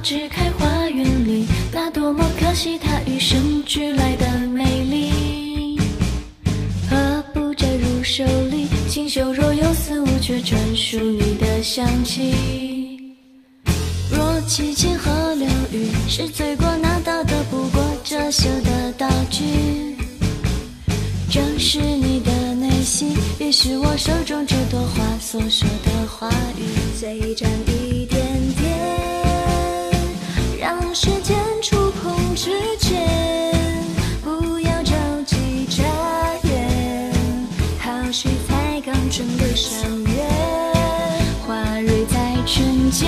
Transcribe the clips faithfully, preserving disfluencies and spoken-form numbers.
枝开花园里，那多么可惜，它与生俱来的美丽。何不摘入手里，清秀若有似无，却专属你的香气。若七情河流域是罪过拿到的，不过遮羞的道具。正是你的内心，也是我手中这朵花所说的话语。最沾一点点，让时间触碰指尖，不要着急眨眼，好戏才刚准备上演，花蕊在春间，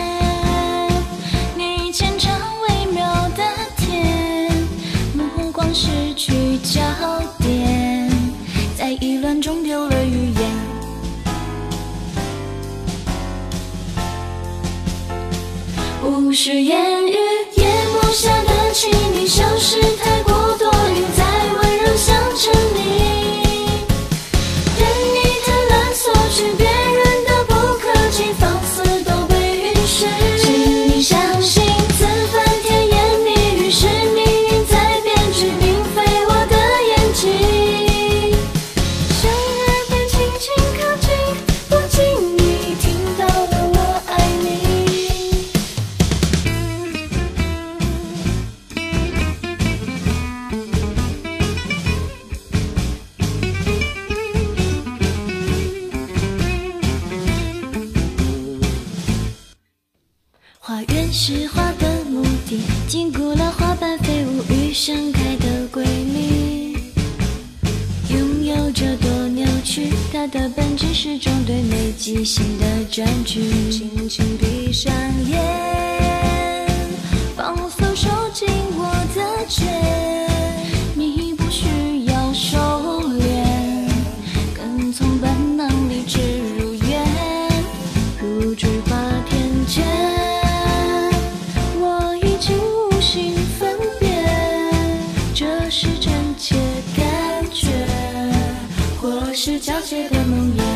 你虔诚微妙的甜，目光失去焦点，在意乱中丢了语言。无需言语，咽不下的情，你消失太过多余，再温柔想着你。任你贪婪索取别人的不客气，放肆都被允许。请你相信，此番甜言蜜语是命运在编剧，并非我的演技。向耳边轻轻靠近，不经意听到了我爱你。花园是花的目的，禁锢了花瓣飞舞与盛开的瑰丽。拥有着多扭曲，它的本质始终对美即兴的占据。轻轻闭上眼，放松收紧我的拳，你不需要收敛，跟从本能理智如愿，如菊花田间。是真切感觉，或是皎洁的梦魇。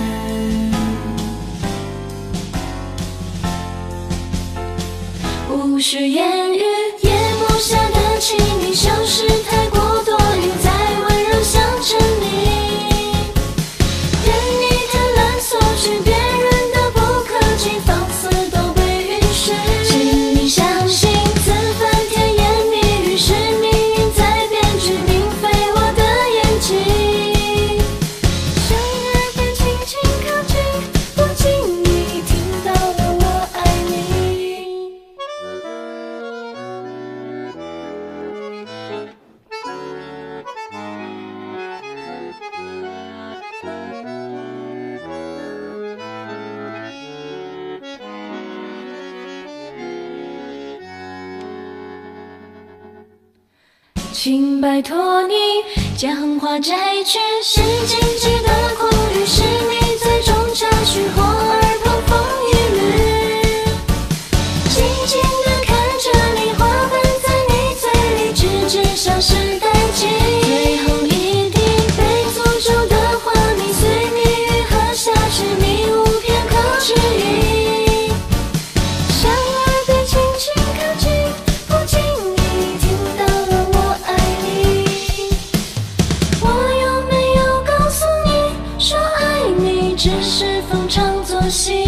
无需言语，咽不下的情，你消失太过多余，再温柔想着你。任你贪婪索取别人的不客气，放肆都被允许。请你相信，此番甜言蜜语是命运在编剧，并非我的演技。向耳边轻轻靠近，不经意听到了我爱你。请拜托你将花摘去，是禁忌的苦语，是你最终插叙，或耳旁风一缕。静静地看着你，花瓣在你嘴里直至消失殆尽。最后一滴被诅咒的花蜜，随你愈合下去，你无片刻迟疑。向耳边轻轻靠近，不经意听到了我爱你。我有没有告诉你，说爱你只是逢场作戏？